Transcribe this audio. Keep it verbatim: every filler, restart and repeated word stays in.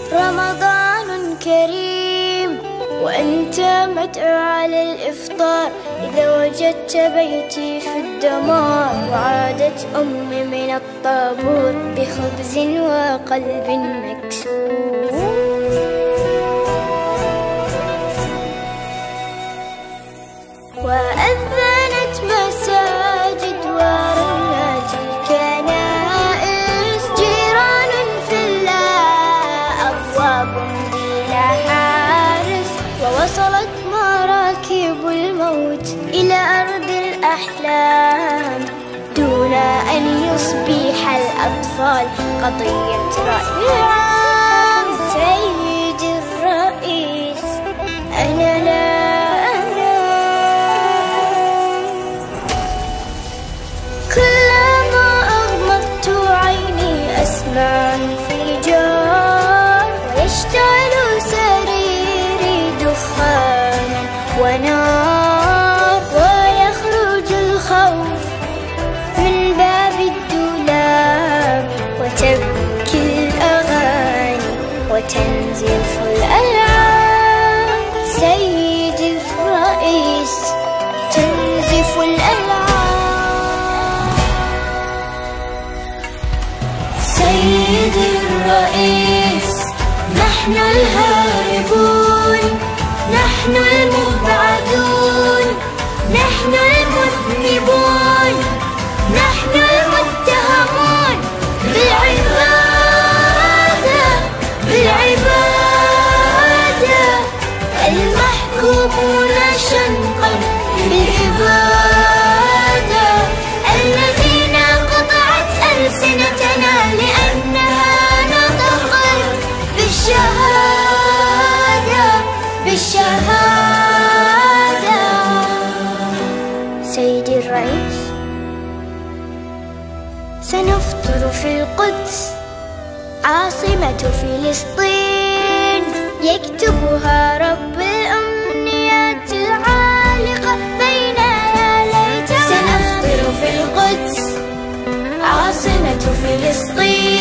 رمضان كريم وأنت مدعو على الإفطار، إذا وجدت بيتي في الدمار وعادت أمي من الطابور بخبز وقلب مكسور. وأذنت مساجد ورنت الكنائس، جيران في الله أبواب بلا حارس، ووصلت مراكب الموت إلى أرض الأحلام دون أن يصبح الأطفال قضية رأي عام. سيدي الرئيس أنا لا انفجار ويشتعل سريري دخانا ونار، ويخرج الخوف من باب الدولاب وتبكي الأغاني وتنزف الألعاب. سيدي الرئيس تنزف الألعاب. سيدي الرئيس نحن الهاربون، نحن المبعدون، نحن المذنبون، نحن المتهمون بالعبادة بالعبادة، المحكومون شنقا بالإبادة، الذين قطعت ألسنتنا لأنها نطقت بالشهادة بالشهادة. سيدي الرئيس سنفطر في القدس عاصمة فلسطين، يكتبها رب الأمنيات العالقة بين يا ليت. سنفطر في القدس عاصمة فلسطين